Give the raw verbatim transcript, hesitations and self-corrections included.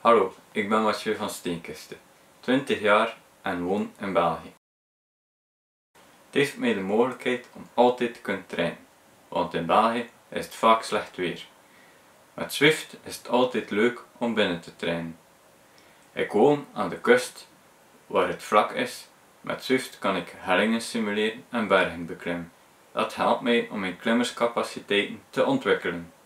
Hallo, ik ben Mathieu van Steenkiste, twintig jaar en woon in België. Het heeft mij de mogelijkheid om altijd te kunnen trainen, want in België is het vaak slecht weer. Met Zwift is het altijd leuk om binnen te trainen. Ik woon aan de kust, waar het vlak is. Met Zwift kan ik hellingen simuleren en bergen beklimmen. Dat helpt mij om mijn klimmerscapaciteiten te ontwikkelen.